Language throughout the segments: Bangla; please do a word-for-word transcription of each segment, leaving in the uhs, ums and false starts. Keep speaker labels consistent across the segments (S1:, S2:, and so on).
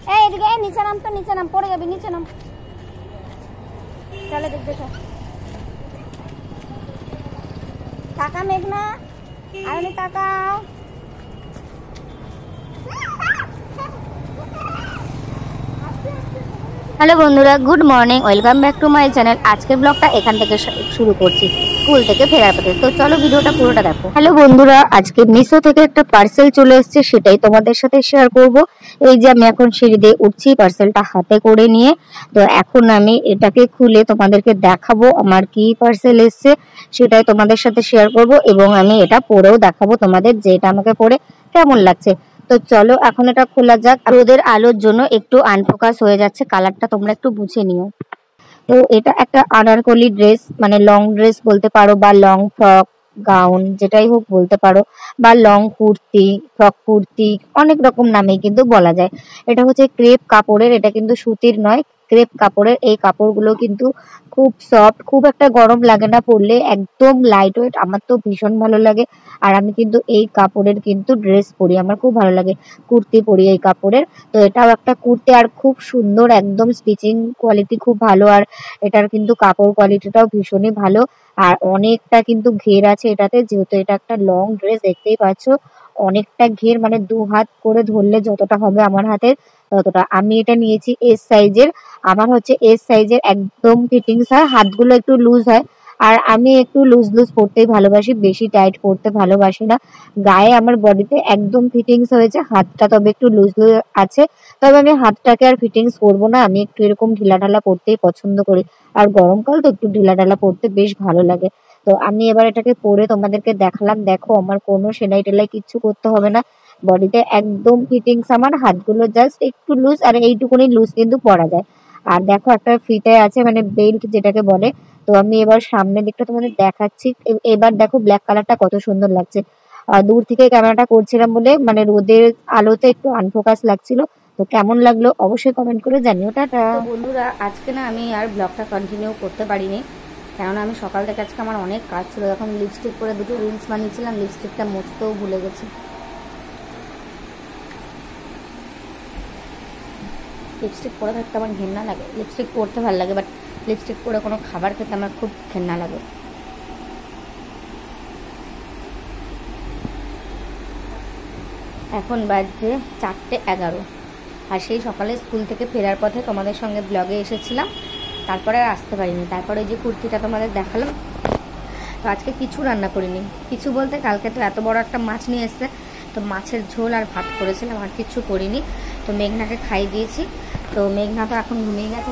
S1: এই এদিকে এই নিচে নাম তো নিচে নাম পড়ে যাবি নিচে নাম চলে দেখ দেখো টাকা মেঘনা আর তাকাও হ্যালো বন্ধুরা good morning welcome back to my channel আজকের ব্লগটা এখান থেকে শুরু করছি স্কুল থেকে ফেরার পথে তো চলো ভিডিওটা পুরোটা দেখো। হ্যালো বন্ধুরা আজকে মিশো থেকে একটা পার্সেল চলে এসেছে সেটাই তোমাদের সাথে শেয়ার করব। এই যে আমি এখন সিঁড়ি দিয়ে উঠছি পার্সেলটা হাতে করে নিয়ে, তো এখন আমি এটাকে খুলে তোমাদেরকে দেখাবো আমার কি পার্সেল এসেছে সেটাই তোমাদের সাথে শেয়ার করব এবং আমি এটা পরেও দেখাবো তোমাদের যে এটা আমাকে পরে কেমন লাগছে। তো চলো এখন এটা খোলা যাক। রোদের আলোর জন্য একটু আনফোকাস হয়ে যাচ্ছে, কালারটা তোমরা একটু বুঝে নিও। তো এটা একটা আনারকলি ড্রেস, মানে লং ড্রেস বলতে পারো বা লং ফ্রক গাউন যেটাই হোক বলতে পারো, বা লং কুর্তি ফ্রক কুর্তি অনেক রকম নামেই কিন্তু বলা যায়। এটা হচ্ছে ক্রেপ কাপড়ের, এটা কিন্তু সুতির নয়, ক্রেপ কাপড়ের। এই কাপড়গুলো কিন্তু খুব সফট, খুব একটা গরম লাগে না পরলে, একদম লাইট ওয়েট। আমার তো ভীষণ ভালো লাগে আর আমি কিন্তু এই কাপড়ের কিন্তু ড্রেস পরি, আমার খুব ভালো লাগে, কুর্তি পরি এই কাপড়ের। তো এটাও একটা কুর্তি আর খুব সুন্দর, একদম স্টিচিং কোয়ালিটি খুব ভালো আর এটার কিন্তু কাপড় কোয়ালিটিটাও ভীষণই ভালো আর অনেকটা কিন্তু ঘের আছে এটাতে, যেহেতু এটা একটা লং ড্রেস দেখতেই পাচ্ছ অনেকটা ঘের, মানে দু হাত করে ধরলে যতটা হবে আমার হাতের ততটা। আমি এটা নিয়েছি এস সাইজের, আমার হচ্ছে এস সাইজের একদম ফিটিংস হয়, হাতগুলো একটু লুজ হয় আর আমি একটু লুজ লুজ পরতেই ভালোবাসি, বেশি টাইট পরতে ভালোবাসি না। গায়ে আমার বডিতে একদম ফিটিংস হয়েছে, হাতটা তবে একটু লুজ লুজ আছে, তবে আমি হাতটাকে আর ফিটিংস করবো না, আমি একটু এরকম ঢিলা ঢালা পরতেই পছন্দ করি আর গরমকাল তো একটু ঢিলা ঢালা পরতে বেশ ভালো লাগে। তো আমি এবার এটাকে পরে তোমাদেরকে দেখালাম, দেখো আমার কোনো সেলাই টেলাই কিচ্ছু করতে হবে না, বডিতে একদম ফিটিংস, আমার হাতগুলো জাস্ট একটু লুজ আর এইটুকুনি লুজ কিন্তু পরা যায়। আর দেখো একটা ফিতে আছে, মানে বেল্ট যেটাকে বলে। তো আমি এবার সামনের দিকটা তোমাদের দেখাচ্ছি, এবার দেখো ব্ল্যাক কালারটা কত সুন্দর লাগছে। আর দূর থেকে ক্যামেরাটা করছিলাম বলে মানে রোদের আলোতে একটু আনফোকাস লাগছিল, তো কেমন লাগলো অবশ্যই কমেন্ট করে জানিও। টাটা বন্ধুরা, আজকে না আমি আর ব্লগটা কন্টিনিউ করতে পারিনি, কেননা আমি সকাল থেকে আজকে আমার অনেক কাজ ছিল। এখন লিপস্টিক পরে দুটো রিলস বানিয়েছিলাম, লিপস্টিকটা মুছতেও ভুলে গেছি। লিপস্টিক পরে থাকতে আমার ঘেন্না লাগে, লিপস্টিক পরতে ভালো লাগে বাট লিপস্টিক পরে কোনো খাবার খেতে আমার খুব ঘেন্না লাগে। এখন বাজছে চারটে এগারো আর সেই সকালে স্কুল থেকে ফেরার পথে তোমাদের সঙ্গে ব্লগে এসেছিলাম, তারপরে আর আসতে পারিনি। তারপরে যে কুর্তিটা তোমাদের দেখালাম, তো আজকে কিছু রান্না করিনি, কিছু বলতে কালকে তো এত বড় একটা মাছ নিয়ে এসছে, তো মাছের ঝোল আর ভাত করেছিলাম, আর কিছু করিনি। তো মেঘনাকে খাইয়ে দিয়েছি, তো মেঘনা তো এখন ঘুমিয়ে গেছে,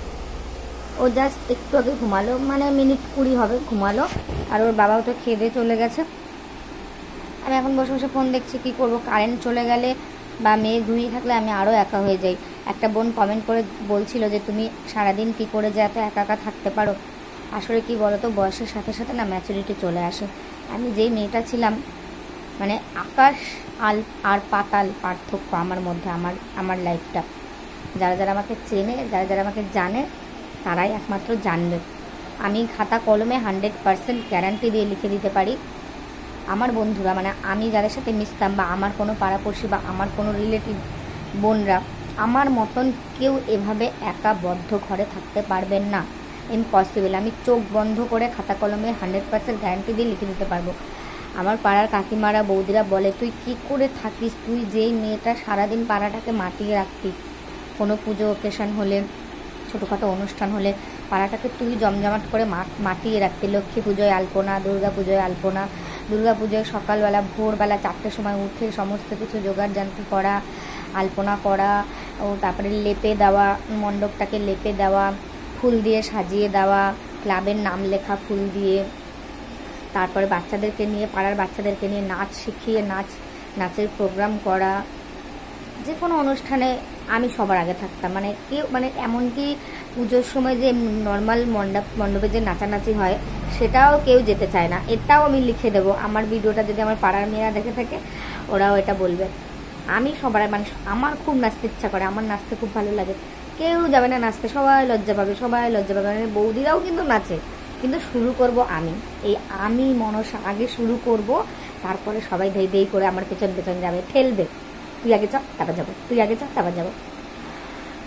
S1: ও জাস্ট একটু আগে ঘুমালো, মানে মিনিট কুড়ি হবে ঘুমালো, আর ওর বাবাও তো খেয়ে দিয়ে চলে গেছে। আমি এখন বসে বসে ফোন দেখছি, কি করব, কারেন্ট চলে গেলে বা মেয়ে ঘুমিয়ে থাকলে আমি আরও একা হয়ে যাই। একটা বোন কমেন্ট করে বলছিল যে তুমি সারাদিন কি করে যে এত একা একা থাকতে পারো। আসলে কি বলো তো, বয়সের সাথে সাথে না ম্যাচুরিটি চলে আসে। আমি যেই মেয়েটা ছিলাম, মানে আকাশ আল আর পাতাল পার্থক্য আমার মধ্যে, আমার আমার লাইফটা। যারা যারা আমাকে চেনে, যারা যারা আমাকে জানে তারাই একমাত্র জানবে। আমি খাতা কলমে হান্ড্রেড পার্সেন্ট গ্যারান্টি দিয়ে লিখে দিতে পারি, আমার বন্ধুরা মানে আমি যাদের সাথে মিশতাম বা আমার কোনো পাড়াপড়শি বা আমার কোনো রিলেটিভ বোনরা, আমার মতন কেউ এভাবে একা বদ্ধ ঘরে থাকতে পারবেন না, ইম্পসিবল। আমি চোখ বন্ধ করে খাতা কলমে হান্ড্রেড পার্সেন্ট গ্যারান্টি দিয়ে লিখে দিতে পারবো। আমার পাড়ার কাকিমারা বৌদিরা বলে, তুই কি করে থাকিস, তুই যেই মেয়েটা সারাদিন পাড়াটাকে মাতিয়ে রাখতি, কোনো পুজো অকেশন হলে ছোটোখাটো অনুষ্ঠান হলে পাড়াটাকে তুই জমজমাট করে মাতিয়ে রাখতি, লক্ষ্মী পুজোয় আলপনা, দুর্গা পুজোয় আলপনা, দুর্গা পুজোয় সকালবেলা ভোরবেলা চারটের সময় উঠে সমস্ত কিছু জোগাড় জান্তি করা, আলপনা করা, ও তারপরে লেপে দেওয়া, মণ্ডপটাকে লেপে দেওয়া, ফুল দিয়ে সাজিয়ে দেওয়া, ক্লাবের নাম লেখা ফুল দিয়ে, তারপরে বাচ্চাদেরকে নিয়ে পাড়ার বাচ্চাদেরকে নিয়ে নাচ শিখিয়ে নাচ নাচের প্রোগ্রাম করা, যে কোনো অনুষ্ঠানে আমি সবার আগে থাকতাম। মানে কেউ মানে এমনকি পুজোর সময় যে নর্মাল মণ্ডপ মণ্ডপে যে নাচানাচি হয় সেটাও কেউ যেতে চায় না, এটাও আমি লিখে দেবো। আমার ভিডিওটা যদি আমার পাড়ার মেয়েরা দেখে থাকে ওরাও এটা বলবে। আমি সবার মানে আমার খুব নাচতে ইচ্ছা করে, আমার নাচতে খুব ভালো লাগে, কেউ যাবে না নাচতে, সবাই লজ্জা পাবে, সবাই লজ্জা পাবে। মানে বৌদিরাও কিন্তু নাচে, কিন্তু শুরু করব আমি, এই আমি মনসা আগে শুরু করব, তারপরে সবাই ধেই ধেই করে আমার পেছন পেছন যাবে, ঠেলবে, তুই আগে চ তারপর যাবো, তুই আগে চ তারপর যাবো।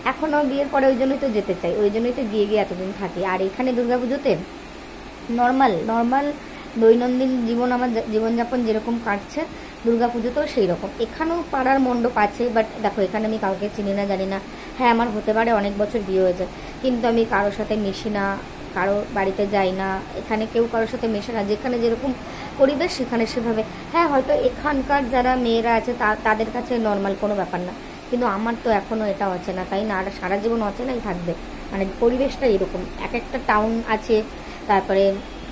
S1: এখনও বিয়ের পরে ওই জন্যই তো যেতে চাই, ওই জন্যই তো গিয়ে গিয়ে এতদিন থাকি। আর এখানে দুর্গাপুজোতে নর্মাল নর্মাল দৈনন্দিন জীবন আমার জীবনযাপন যেরকম কাটছে, দুর্গাপুজোতেও সেই রকম। এখানেও পাড়ার মণ্ডপ আছে, বাট দেখো এখানে আমি কাউকে চিনি না, জানি না। হ্যাঁ, আমার হতে পারে অনেক বছর বিয়ে হয়েছে, কিন্তু আমি কারোর সাথে মিশি না, কারো বাড়িতে যাই না, এখানে কেউ কারোর সাথে মেশে না। যেখানে যেরকম পরিবেশ সেখানে সেভাবে। হ্যাঁ, হয়তো এখানকার যারা মেয়েরা আছে তাদের কাছে নর্মাল কোনো ব্যাপার না, কিন্তু আমার তো এখনও এটা হচ্ছে না, তাই না? আর সারা জীবন অচেনাই থাকবে, মানে পরিবেশটা এরকম। এক একটা টাউন আছে, তারপরে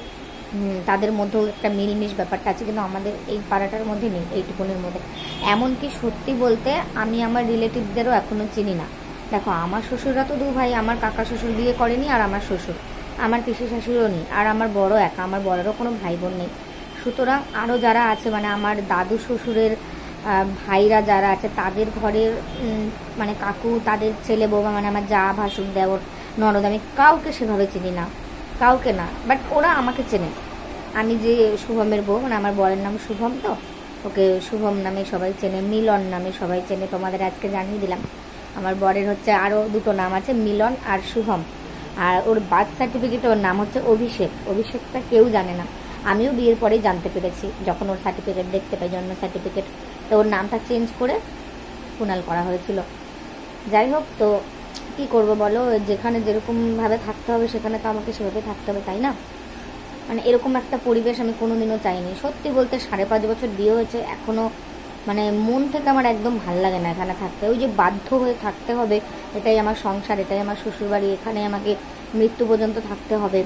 S1: তাদের মধ্যেও একটা মিলমিশ ব্যাপারটা আছে, কিন্তু আমাদের এই পাড়াটার মধ্যে নেই, এইটুকুনের মধ্যে। এমনকি সত্যি বলতে আমি আমার রিলেটিভদেরও এখনও চিনি না। দেখো আমার শ্বশুররা তো দু ভাই, আমার কাকা শ্বশুর বিয়ে করেনি, আর আমার শ্বশুর, আমার পিসি শাশুড়িও নেই, আর আমার বড় একা, আমার বড়েরও কোনো ভাই বোন নেই। সুতরাং আরও যারা আছে, মানে আমার দাদু শ্বশুরের ভাইরা যারা আছে তাদের ঘরের মানে কাকু, তাদের ছেলে বৌমা, মানে আমার যা ভাসুর দেওর ননদ, আমি কাউকে সেভাবে চিনি না, কাউকে না। বাট ওরা আমাকে চেনে। আমি যে শুভমের বউ, মানে আমার বরের নাম শুভম, তো ওকে শুভম নামে সবাই চেনে, মিলন নামে সবাই চেনে। তোমাদের আজকে জানিয়ে দিলাম আমার বরের হচ্ছে আরও দুটো নাম আছে, মিলন আর শুভম। আর ওর বার্থ সার্টিফিকেটে ওর নাম হচ্ছে অভিষেক। অভিষেকটা কেউ জানে না, আমিও বিয়ের পরেই জানতে পেরেছি, যখন ওর সার্টিফিকেট দেখতে পাই, জন্ম সার্টিফিকেট। তো ওর নামটা চেঞ্জ করে কুণাল করা হয়েছিল। যাই হোক, তো কী করবো বলো, যেখানে যেরকমভাবে থাকতে হবে সেখানে তো আমাকে সেভাবে থাকতে হবে, তাই না? মানে এরকম একটা পরিবেশ আমি কোনোদিনও চাইনি। সত্যি বলতে সাড়ে পাঁচ বছর বিয়ে হয়েছে, এখনও মানে মন থেকে আমার একদম ভাল লাগে না এখানে থাকতে। ওই যে বাধ্য হয়ে থাকতে হবে, এটাই আমার সংসার, এটাই আমার শ্বশুরবাড়ি, এখানে আমাকে মৃত্যু পর্যন্ত থাকতে হবে।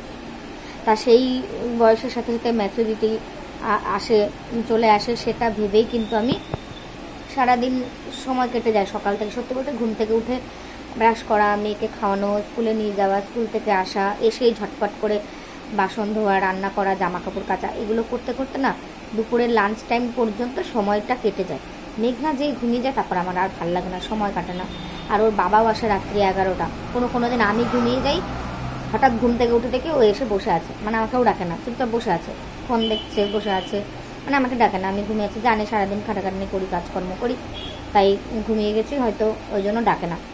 S1: তা সেই বয়সের সাথে সাথে ম্যাচুরিটি আসে, চলে আসে, সেটা ভেবেই কিন্তু আমি সারাদিন সময় কেটে যায় সকাল থেকে। সত্যি বলতে ঘুম থেকে উঠে ব্রাশ করা, মেয়েকে খাওয়ানো, স্কুলে নিয়ে যাওয়া, স্কুল থেকে আসা, এসেই ঝটপট করে বাসন ধোয়া, রান্না করা, জামা কাপড় কাচা, এগুলো করতে করতে না দুপুরের লাঞ্চ টাইম পর্যন্ত সময়টা কেটে যায়। মেঘনা যেই ঘুমিয়ে যায় তারপর আমার আর ভালো লাগে না, সময় কাটে না। আর ওর বাবাও আসে রাত্রি এগারোটা। কোনো কোনো দিন আমি ঘুমিয়ে যাই, হঠাৎ ঘুম থেকে উঠে থেকে ও এসে বসে আছে, মানে আমাকেও ডাকে না, চুপচাপ বসে আছে, ফোন দেখছে, বসে আছে, মানে আমাকে ডাকে না। আমি ঘুমিয়ে আছি, জানে সারাদিন খাটাখাটনি করি, কাজকর্ম করি, তাই ঘুমিয়ে গেছি হয়তো, ওই জন্য ডাকে না।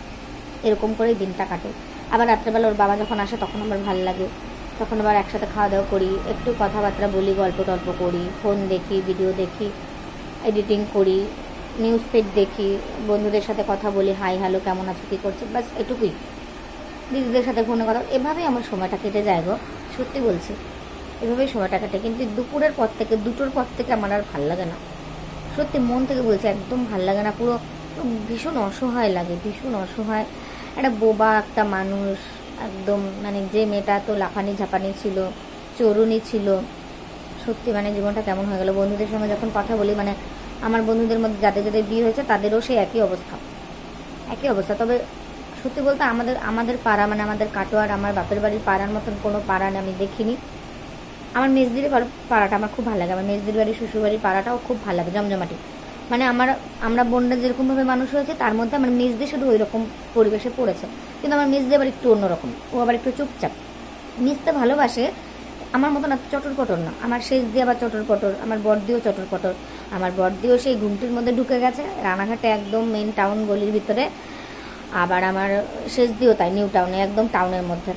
S1: এরকম করেই দিনটা কাটে। আবার রাত্রেবেলা ওর বাবা যখন আসে তখন আমার ভালো লাগে, তখন আবার একসাথে খাওয়া দাওয়া করি, একটু কথাবার্তা বলি, গল্প টল্প করি, ফোন দেখি, ভিডিও দেখি, এডিটিং করি, নিউজ ফিড দেখি, বন্ধুদের সাথে কথা বলি, হাই হ্যালো কেমন আছো, কী করছে, বাস এটুকুই। দিদিদের সাথে ফোনে কথা, এভাবেই আমার সময়টা কেটে যায় গো, সত্যি বলছি, এভাবেই সময়টা কাটে। কিন্তু দুপুরের পর থেকে, দুটোর পর থেকে আমার আর ভাল লাগে না, সত্যি মন থেকে বলছি, একদম ভাল লাগে না। পুরো ভীষণ অসহায় লাগে, ভীষণ অসহায়। একটা বোবা একটা মানুষ একদম, মানে যে মেয়েটা তো লাফানি ঝাপানি ছিল, চরুনি ছিল, সত্যি মানে জীবনটা কেমন হয়ে গেল। বন্ধুদের সঙ্গে যখন কথা বলি, মানে আমার বন্ধুদের মধ্যে যাদের যাদের বিয়ে হয়েছে তাদেরও সেই একই অবস্থা, একই অবস্থা। তবে সত্যি বলতে আমাদের আমাদের পাড়া, মানে আমাদের কাটোয়ার, আমার বাপের বাড়ির পাড়ার মতন কোনো পাড়া আমি দেখিনি। আমার মেজদির পাড়াটা আমার খুব ভালো লাগে, আমার মেজদির বাড়ি, শ্বশুরবাড়ির পাড়াটাও খুব ভালো লাগে, জমজমাটি। মানে আমার আমরা বোনরা যেরকমভাবে মানুষ হয়েছে, তার মধ্যে আমার মেজদি শুধু ওই রকম পরিবেশে পড়েছে। কিন্তু আমার মেজদি আবার একটু অন্যরকম, ও আবার একটু চুপচাপ, মিশতে ভালোবাসে, আমার মতন এত চটর পটর না। আমার শেষ দিয়ে আবার চটর পটর, আমার বড়দিও চটর পটর। আমার বড়দিও সেই ঘুমটির মধ্যে ঢুকে গেছে, রানাঘাটে একদম মেন টাউন গলির ভিতরে। আবার আমার শেষ দিয়েও তাই, নিউ টাউনে, একদম টাউনের মধ্যে।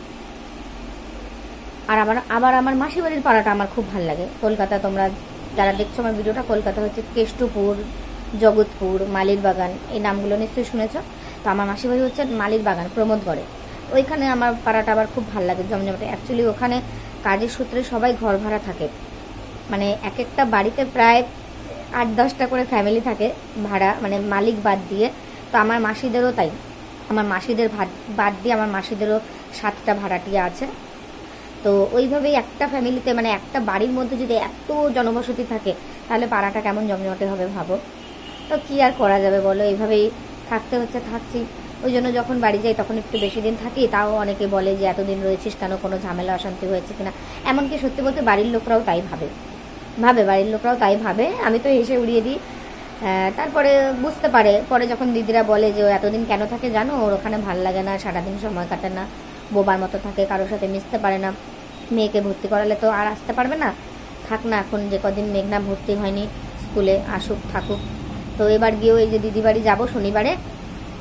S1: আর আবার আবার আমার মাসির বাড়ির পাড়াটা আমার খুব ভালো লাগে। কলকাতা, তোমরা যারা দেখছো আমার ভিডিওটা, কলকাতা হচ্ছে কেষ্টপুর, জগৎপুর, মালির বাগান, এই নামগুলো নিশ্চয়ই শুনেছ। তো আমার মাসির বাড়ি হচ্ছে মালির বাগান, প্রমোদগড়ে। ওইখানে আমার পাড়াটা আবার খুব ভালো লাগে, জমজমাটে। অ্যাকচুয়ালি ওখানে কাজের সূত্রে সবাই ঘর ভাড়া থাকে, মানে এক একটা বাড়িতে প্রায় আট দশটা করে ফ্যামিলি থাকে ভাড়া, মানে মালিক বাদ দিয়ে। তো আমার মাসিদেরও তাই, আমার মাসিদের বাদ দিয়ে আমার মাসিদেরও সাতটা ভাড়াটিয়া আছে। তো ওইভাবেই একটা ফ্যামিলিতে, মানে একটা বাড়ির মধ্যে যদি এত জনবসতি থাকে, তাহলে পাড়াটা কেমন জমজমাটে হবে ভাবো। তো কী আর করা যাবে বলো, এইভাবেই থাকতে হচ্ছে, থাকছি। ওই জন্য যখন বাড়ি যাই তখন একটু বেশি দিন থাকি। তাও অনেকে বলে যে এতদিন রয়েছিস কেন, কোনো ঝামেলা অশান্তি হয়েছে কিনা। এমনকি সত্যি বলতে বাড়ির লোকরাও তাই ভাবে ভাবে বাড়ির লোকরাও তাই ভাবে। আমি তো এসে উড়িয়ে দিই। তারপরে বুঝতে পারে, পরে যখন দিদিরা বলে যে ও এতদিন কেন থাকে জানো, ওর ওখানে ভাল লাগে না, সারাদিন সময় কাটে না, বোবার মতো থাকে, কারোর সাথে মিশতে পারে না। মেয়েকে ভর্তি করালে তো আর আসতে পারবে না, থাক না এখন যে কদিন মেঘনা ভর্তি হয়নি স্কুলে, আসুক থাকুক। তো এবার গিয়েও এই যে দিদি বাড়ি যাবো শনিবারে,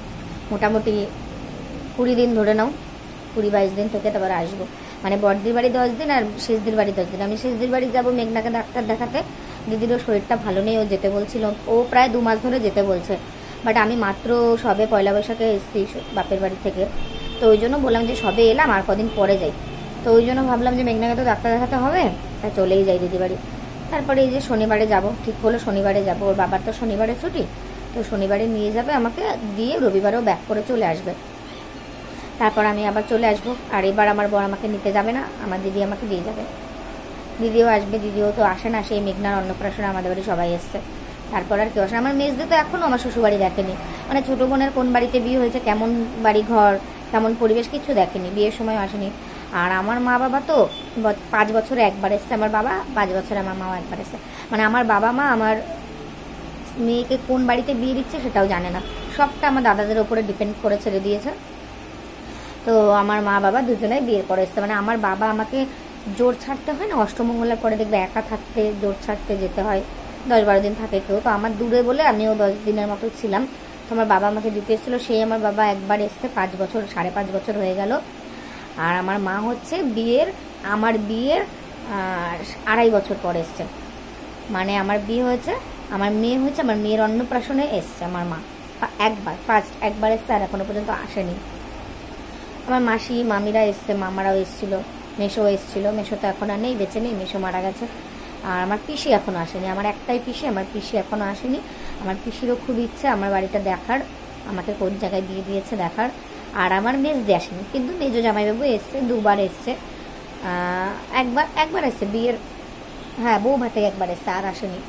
S1: মোটামুটি কুড়ি দিন ধরে নাও, কুড়ি বাইশ দিন থেকে তারপরে আসবো। মানে বড়দির বাড়ি দশ দিন আর শেষদির বাড়ি দশ দিন। আমি শেষদির বাড়ি যাবো মেঘনাকে ডাক্তার দেখাতে। দিদিরও শরীরটা ভালো নেই, ও যেতে বলছিল, ও প্রায় দু মাস ধরে যেতে বলছে, বাট আমি মাত্র সবে পয়লা বৈশাখে এসেছি বাপের বাড়ি থেকে, তো ওই জন্য বললাম যে সবে এলাম আর কদিন পরে যাই। তো ওই জন্য ভাবলাম যে মেঘনাকে তো ডাক্তার দেখাতে হবে, তা চলেই যাই দিদি বাড়ি। তারপরে এই যে শনিবারে যাব, ঠিক হলো শনিবারে যাব, ওর বাবার তো শনিবারে ছুটি, তো শনিবারে নিয়ে যাবে আমাকে, দিয়ে রবিবারেও ব্যাক করে চলে আসবে। তারপর আমি আবার চলে আসবো। আর এবার আমার বর আমাকে নিতে যাবে না, আমার দিদি আমাকে দিয়ে যাবে। দিদিও আসবে, দিদিও তো আসে না, সেই মেঘনার অন্নপ্রাশনে আমাদের বাড়ি সবাই এসছে, তারপর আর কেউ আসে। আমার মেজদি তো এখনও আমার শ্বশুরবাড়ি দেখেনি, মানে ছোটো বোনের কোন বাড়িতে বিয়ে হয়েছে, কেমন বাড়ি ঘর, কেমন পরিবেশ, কিছু দেখেনি, বিয়ের সময় আসেনি। আর আমার মা বাবা তো পাঁচ বছরে একবার এসছে, আমার বাবা পাঁচ বছরে আমার মাও একবার এসছে। মানে আমার বাবা মা আমার মেয়েকে কোন বাড়িতে বিয়ে দিচ্ছে সেটাও জানে না, সবটা আমার দাদাদের ওপরে ডিপেন্ড করে ছেড়ে দিয়েছে। তো আমার মা বাবা দুজনেই বিয়ের পরে এসছে। মানে আমার বাবা আমাকে জোর ছাড়তে হয় না, অষ্টমঙ্গলার পরে দেখবে একা থাকতে জোর ছাড়তে যেতে হয়, দশ বারো দিন থাকে কেউ, তো আমার দূরে বলে আমিও দশ দিনের মতো ছিলাম। তো আমার বাবা আমাকে দিতে এসেছিলো, সেই আমার বাবা একবার এসছে, পাঁচ বছর সাড়ে পাঁচ বছর হয়ে গেল। আর আমার মা হচ্ছে বিয়ের আমার বিয়ের আড়াই বছর পর এসছে। মানে আমার বিয়ে হয়েছে, আমার মেয়ে হয়েছে, আমার মেয়ের অন্নপ্রাশনে এসছে আমার মা একবার, ফার্স্ট একবার এসছে, আর এখনো পর্যন্ত আসেনি। আমার মাসি মামিরা এসছে, মামারাও এসেছিলো, মেশো এসেছিলো, মেশো তো এখন আর নেই, বেঁচে নেই, মেশো মারা গেছে। আর আমার পিসি এখনও আসেনি, আমার একটাই পিসি, আমার পিসি এখনও আসেনি। আমার পিসিরও খুব ইচ্ছে আমার বাড়িটা দেখার, আমাকে কোন জায়গায় দিয়ে দিয়েছে দেখার। আর আমার মেজদি আসেনি, কিন্তু মেজো জামাইবাবু এসছে, দুবার এসছে, একবার একবার এসছে বিয়ের, হ্যাঁ বউ ভাতে একবার এসছে, আর আসেনি।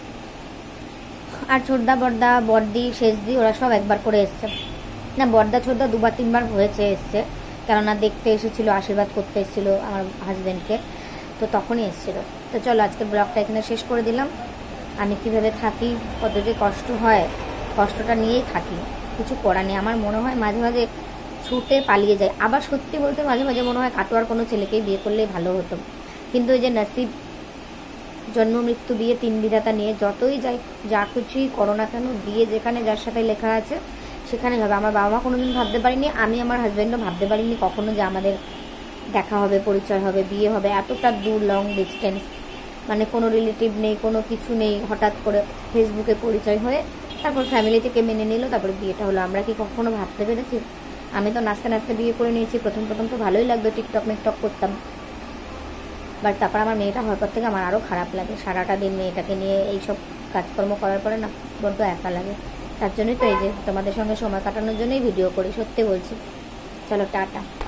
S1: আর ছোটদা বড়দা বড়দি শেষদি ওরা সব একবার করে এসছে, না বড়দা ছোটদা দুবার তিনবার হয়েছে এসছে, কেননা দেখতে এসেছিলো, আশীর্বাদ করতে এসেছিলো আমার হাজব্যান্ডকে, তো তখনই এসেছিলো। তো চলো আজকে ব্লগটা এখানে শেষ করে দিলাম। আমি কীভাবে থাকি, কত যে কষ্ট হয়, কষ্টটা নিয়েই থাকি, কিছু করার নেই। আমার মনে হয় মাঝে মাঝে ছুটে পালিয়ে যায়, আবার সত্যি বলতে মাঝে মাঝে মনে হয় কাটোয়ার কোনো ছেলেকেই বিয়ে করলেই ভালো হতো। কিন্তু ওই যে নসিব, জন্ম মৃত্যু বিয়ে তিন বিধাতা নিয়ে যতই যাই, যা কিছুই করো না কেন, বিয়ে যেখানে যার সাথে লেখা আছে সেখানে হবে। আমার বাবা মা কোনোদিন ভাবতে পারিনি, আমি আমার হাজব্যান্ডও ভাবতে পারিনি কখনো যে আমাদের দেখা হবে, পরিচয় হবে, বিয়ে হবে, এতটা দূর লং ডিস্টেন্স, মানে কোনো রিলেটিভ নেই, কোনো কিছু নেই, হঠাৎ করে ফেসবুকে পরিচয় হয়ে তারপর ফ্যামিলি থেকে মেনে নিল, তারপরে বিয়েটা হলো। আমরা কি কখনো ভাবতে পেরেছি? আমি তো নাচতে নাচতে বিয়ে করে নিয়েছি, প্রথম প্রথম তো ভালোই লাগতো, টিকটক মিকটক করতাম, বাট তারপর আমার মেয়েটা হওয়ার পর থেকে আমার আরও খারাপ লাগে, সারাটা দিন মেয়েটাকে নিয়ে এইসব কাজকর্ম করার পরে না বড্ড একা লাগে। তার জন্যই তো এই যে তোমাদের সঙ্গে সময় কাটানোর জন্যই ভিডিও করি, সত্যি বলছি। চলো টাটা।